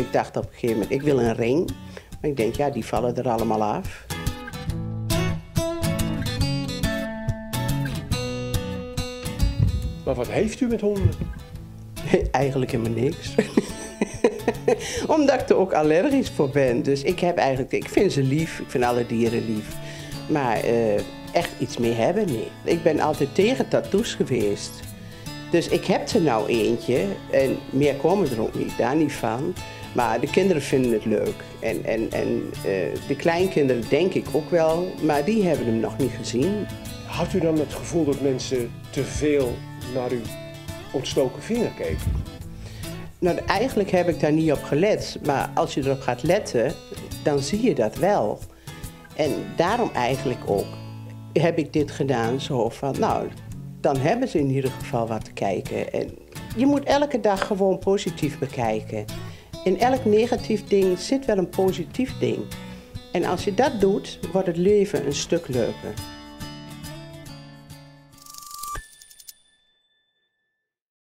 ik dacht op een gegeven moment, ik wil een ring. Maar ik denk, ja, die vallen er allemaal af. Maar wat heeft u met honden? Eigenlijk helemaal niks. Omdat ik er ook allergisch voor ben. Dus ik vind ze lief, ik vind alle dieren lief. Maar echt iets mee hebben, nee. Ik ben altijd tegen tattoos geweest. Dus ik heb er nou eentje en meer komen er ook niet, daar niet van. Maar de kinderen vinden het leuk. En de kleinkinderen denk ik ook wel, maar die hebben hem nog niet gezien. Had u dan het gevoel dat mensen te veel naar uw ontstoken vinger keken? Nou, eigenlijk heb ik daar niet op gelet. Maar als je erop gaat letten, dan zie je dat wel. En daarom eigenlijk ook heb ik dit gedaan zo van, nou, dan hebben ze in ieder geval wat te kijken. En je moet elke dag gewoon positief bekijken. In elk negatief ding zit wel een positief ding. En als je dat doet, wordt het leven een stuk leuker.